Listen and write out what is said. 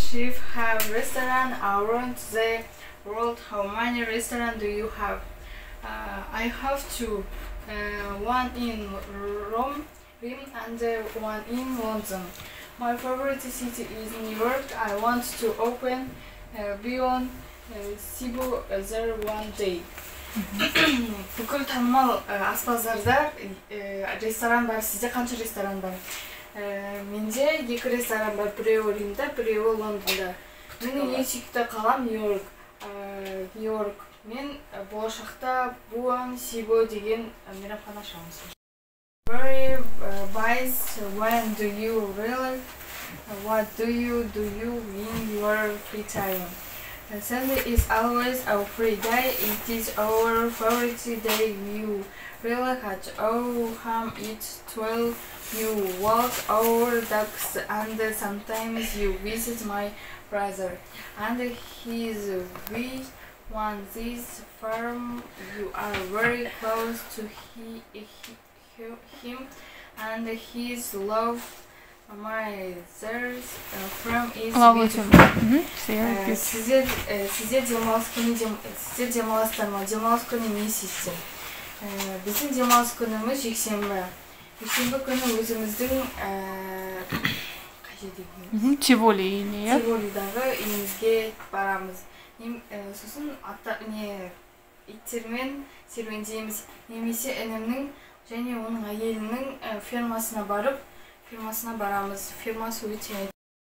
chef have restaurant around the world? How many restaurants do you have? I have two. One in Rome and one in London. My favorite city is New York. I want to open beyond Cebu there one day. Бүкіл танымал аспаздарда ресторан бар. Сізде қанша ресторан бар? Менде 2 ресторан бар. Біреуі Римда, біреуі Лондонда. Менің ең сүйікті қалам Нью-Йорк. Мен болашақта Буан Сибо деген мейрамхана ашамыз. Very wise. When do you really? What do you in your free time? Sunday is always our free day. It is our favorite day. You really had home eat 12. You walk our dogs and sometimes you visit my brother and his we want this farm. You are very close to him and his love. My there's from is beautiful. Sizce demals günü ne sizce? Bizim demals günümüz jekşembe. Jekşembe günü özümüzдің Тиволидағы үйімізге барамыз. Сосын иттермен серуендейміз. Немесе інімнің және оның әйелінің фермасына барамыз. Фермасы өте